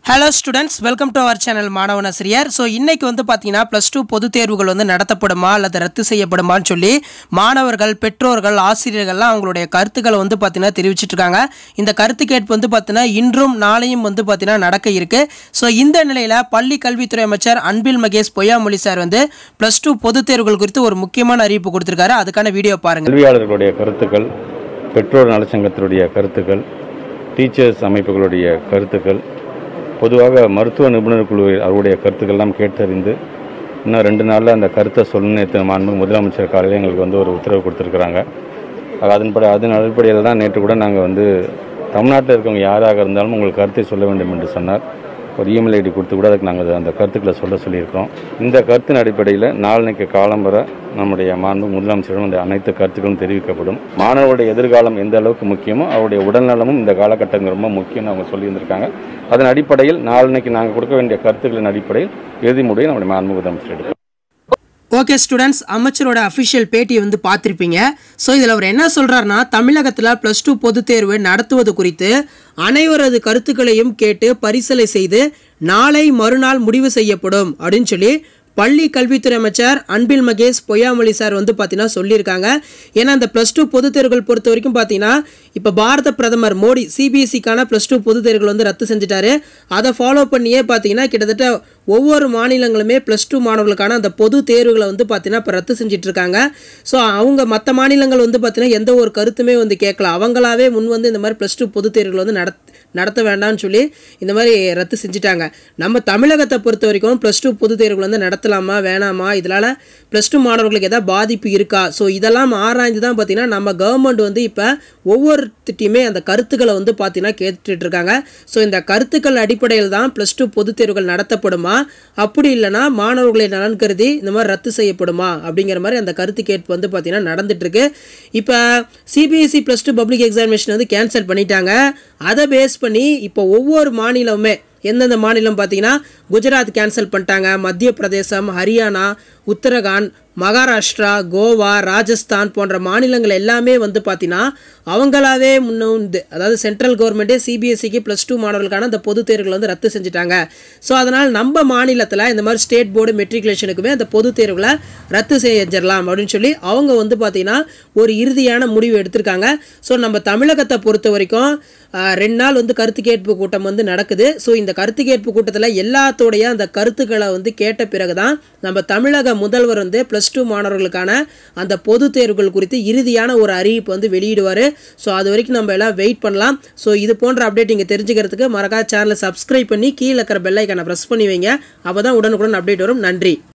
Hello students, welcome to our channel மாணவனாசிரியர். So இன்னைக்கு வந்து பாத்தீங்கன்னா +2 பொதுத் தேர்வுகள் வந்து நடத்தப்படுமா அல்லது ரத்து செய்யப்படுமான்னு சொல்லி மாணவர்கள், பெற்றோர்கள், ஆசிரியர்கள்லாம் அவங்களுடைய கருத்துக்களை வந்து பாத்தீங்கன்னா தெரிவிச்சிட்டு இருக்காங்க. இந்த கருத்து கேட்பு வந்து பாத்தீங்கன்னா இன்றும் நாளையும் வந்து பாத்தீங்கன்னா நடக்க இருக்கு. So இந்த நிலையில பள்ளி கல்வித்துறை அமைச்சர் அன்பில் மகேஷ் பொய்யாமொழி சார் வந்து +2 பொதுத் தேர்வுகள் குறித்து ஒரு முக்கியமான அறிவிப்பு கொடுத்திருக்காரு. அதுக்கான வீடியோ பாருங்க. கல்வியாளர்களுடைய கருத்துக்கள், பெற்றோர் நலச்சங்கத்தினுடைய கருத்துக்கள், டீச்சர்ஸ் அமைப்புகளுடைய கருத்துக்கள், பொதுவாக மருத்துவ நிபுணர் குழு அவருடைய கருத்துக்கள்லாம் கேட்டறிந்து இன்னும் 2 நாளில் அந்த கருத்தை சொல்லணும் மாண்பு முதலமைச்சர் காலையில் எங்களுக்கு வந்து ஒரு உத்தரவு கொடுத்துருக்குறாங்க. அதன் அடிப்படையில் தான் நேற்று கூட நாங்கள் வந்து தமிழ்நாட்டில் இருக்கவங்க யாராக இருந்தாலும் உங்களுக்கு கருத்தை சொல்ல வேண்டும் என்று சொன்னார். ஒரு இமெயில் ஐடி கொடுத்து கூட அதுக்கு நாங்கள் அந்த கருத்துக்களை சொல்லியிருக்கிறோம். இந்த கருத்தின் அடிப்படையில் நாளைக்கு காலம்பர நம்முடைய மாண்பு முதலமைச்சரிடம் அந்த அனைத்து கருத்துக்களும் தெரிவிக்கப்படும். மாணவருடைய எதிர்காலம் எந்த அளவுக்கு முக்கியமோ அவருடைய உடல்நலமும் இந்த காலகட்டங்கள் ரொம்ப முக்கியம்னு அவங்க சொல்லியிருந்திருக்காங்க. அதன் அடிப்படையில் நாளைக்கு நாங்கள் கொடுக்க வேண்டிய கருத்துக்களின் அடிப்படையில் இறுதி முடிவை நம்முடைய மாண்பு முதலமைச்சர் எடுக்கும். ஓகே ஸ்டூடெண்ட்ஸ், அமைச்சரோட அஃபிஷியல் பேட்டியை வந்து பார்த்துருப்பீங்க. ஸோ இதில் அவர் என்ன சொல்கிறாருன்னா, தமிழகத்தில் +2 பொதுத் தேர்வு நடத்துவது குறித்து அனைவரது கருத்துக்களையும் கேட்டு பரிசீலனை செய்து நாளை மறுநாள் முடிவு செய்யப்படும் அப்படின்னு சொல்லி பள்ளி கல்வித்துறை அமைச்சர் அன்பில் மகேஷ் பொய்யாமொழி சார் வந்து பார்த்தீங்கன்னா சொல்லியிருக்காங்க. ஏன்னா இந்த +2 பொதுத் தேர்வுகள் பொறுத்த வரைக்கும் பார்த்தீங்கன்னா இப்போ பாரத பிரதமர் மோடி சிபிஎஸ்சிக்கான +2 பொதுத் தேர்வுகள் வந்து ரத்து செஞ்சுட்டாரு. அதை ஃபாலோ பண்ணியே பார்த்தீங்கன்னா கிட்டத்தட்ட ஒவ்வொரு மாநிலங்களுமே +2 மாணவர்களுக்கான அந்த பொது தேர்வுகளை வந்து பார்த்தீங்கன்னா இப்போ ரத்து செஞ்சுட்டு இருக்காங்க. ஸோ அவங்க மற்ற மாநிலங்கள் வந்து பார்த்தீங்கன்னா எந்த ஒரு கருத்துமே வந்து கேட்கல, அவங்களாவே முன் வந்து இந்த மாதிரி +2 பொதுத் தேர்வுகள் வந்து நடத்த வேண்டாம்னு சொல்லி இந்த மாதிரி ரத்து செஞ்சுட்டாங்க. நம்ம தமிழகத்தை பொறுத்த வரைக்கும் +2 பொதுத் தேர்வுகள் வந்து நடத்தலாமா வேணாமா, இதனால் +2 மாணவர்களுக்கு எதாவது பாதிப்பு இருக்கா, ஸோ இதெல்லாம் ஆராய்ந்து தான் பார்த்தீங்கன்னா நம்ம கவர்மெண்ட் வந்து இப்போ ஒவ்வொருத்திட்டையுமே அந்த கருத்துக்களை வந்து பார்த்தீங்கன்னா கேட்டுட்டு இருக்காங்க. ஸோ இந்த கருத்துக்கள் அடிப்படையில் தான் +2 பொதுத் தேர்வுகள் நடத்தப்படுமா, அப்படி இல்லைனா மாணவர்களை நலன் கருதி இந்த மாதிரி ரத்து செய்யப்படுமா அப்படிங்கிற மாதிரி அந்த கருத்து கேட்பு வந்து பார்த்தீங்கன்னா நடந்துட்டு இருக்கு. இப்போ சிபிஎஸ்சி +2 பப்ளிக் எக்ஸாமினேஷன் வந்து கேன்சல் பண்ணிட்டாங்க. அதை பேஸ் பண்ணி இப்போ ஒவ்வொரு மாநிலமுமே எந்தெந்த மாநிலம் பார்த்தீங்கன்னா குஜராத் கேன்சல் பண்ணிட்டாங்க, மத்திய பிரதேசம், ஹரியானா, உத்தரகாண்ட், மகாராஷ்டிரா, கோவா, ராஜஸ்தான் போன்ற மாநிலங்கள் எல்லாமே வந்து பார்த்தீங்கன்னா அவங்களாவே முன்னோந்து, அதாவது சென்ட்ரல் கவர்மெண்ட்டே சிபிஎஸ்சிக்கு +2 மாணவர்களுக்கான அந்த பொதுத் தேர்வுகளை வந்து ரத்து செஞ்சுட்டாங்க. ஸோ அதனால் நம்ம மாநிலத்தில் இந்த மாதிரி ஸ்டேட் போர்டு மெட்ரிகுலேஷனுக்குமே அந்த பொதுத் தேர்வுகளை ரத்து செஞ்சிடலாம் அப்படின்னு சொல்லி அவங்க வந்து பார்த்தீங்கன்னா ஒரு இறுதியான முடிவு எடுத்திருக்காங்க. ஸோ நம்ம தமிழகத்தை பொறுத்த வரைக்கும் 2 நாள் வந்து கருத்து கேட்பு கூட்டம் வந்து நடக்குது. ஸோ இந்த கருத்து கேட்பு கூட்டத்தில் எல்லாத்தோடைய அந்த கருத்துக்களை வந்து கேட்ட பிறகு தான் நம்ம தமிழக முதல்வர் வந்து +2 மாணவர்களுக்கான அந்த பொது தேர்வுகள் குறித்து இறுதியான ஒரு அறிவிப்பு வந்து வெளியிடுவார். ஸோ அது வரைக்கும் நம்ம எல்லாம் வெயிட் பண்ணலாம். ஸோ இது போன்ற அப்டேட் நீங்கள் தெரிஞ்சுக்கிறதுக்கு மறக்காம சேனலை சப்ஸ்கிரைப் பண்ணி கீழே இருக்கிற பெல் ஐக்கானை ப்ரெஸ் பண்ணி வைங்க. அப்போ தான் உடனுக்குடன் அப்டேட் வரும். நன்றி.